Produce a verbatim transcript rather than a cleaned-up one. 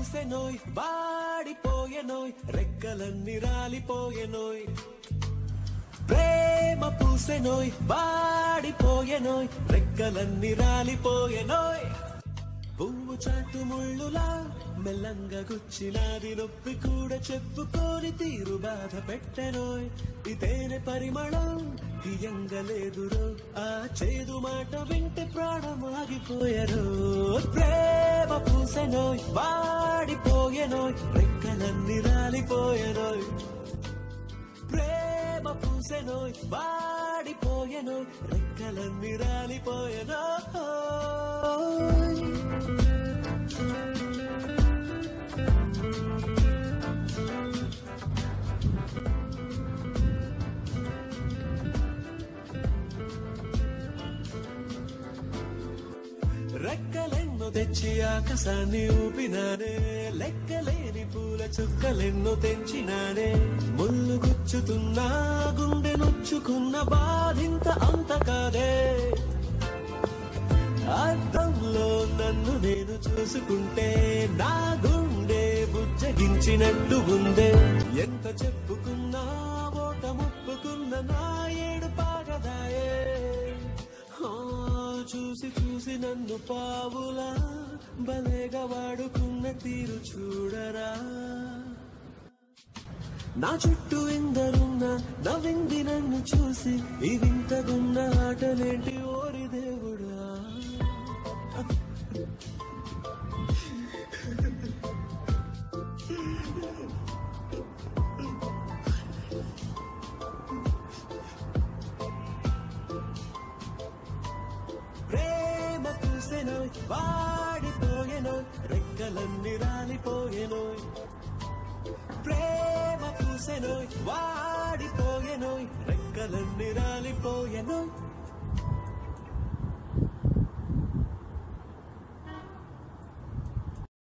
పూసెనోయ్ వాడిపోయెనోయ్ రెక్కలన్నీ రాలిపోయెనోయ్ ప్రేమ పూసెనోయ్ వాడిపోయెనోయ్ రెక్కలన్నీ రాలిపోయెనోయ్ పువ్వు చాటు ముళ్ళులా మెల్లంగా గుచ్చినాది నొప్పి కూడా చెప్పుకోని తీరు బాధ పెట్టెనోయ్ ఇదేనే పరిమళం తీయంగలేదురో ఆ చేదు మాట వింటే ప్రాణం ఆగిపోయెరో ప్రేమ పూసెనోయ్ వాడిపోయెనోయ్ రెక్కలన్నీ రాలిపోయెనోయ్ ప్రేమ పూసెనోయ్ వాడిపోయెనోయ్ రెక్కలన్నీ రాలిపోయెనోయ్ రెక్కలెన్నో తెచ్చి ఆకాశాన్ని ఊపినానే లెక్కలేని పూల చుక్కలెన్నో తెంచినానే ముళ్ళు గుచ్చుతున్నా గుండె నొచ్చుకున్న బాధింత అంత కాదే అద్దంలో నన్ను నేను చూసుకుంటే నా గుండె బుజ్జగించినట్టు ఉందే ఎంత చెప్పుకున్నా ఓట ముప్పుకున్న నా ఏడు పాగదాయే చూసి చూసి నన్ను పావులా భలేగా వాడుకున్న తీరు చూడరా నా చుట్టూ ఎందరున్నా నవ్వింది నన్ను చూసి ఈ వింతగున్న ఆటలేంటి ఓరి దేవుడా ప్రేమ పూసెనోయ్ వాడిపోయెనోయ్ రెక్కలన్నీ రాలిపోయెనోయ్ ప్రేమ పూసెనోయ్ వాడిపోయెనోయ్ రెక్కలన్నీ రాలిపోయెనోయ్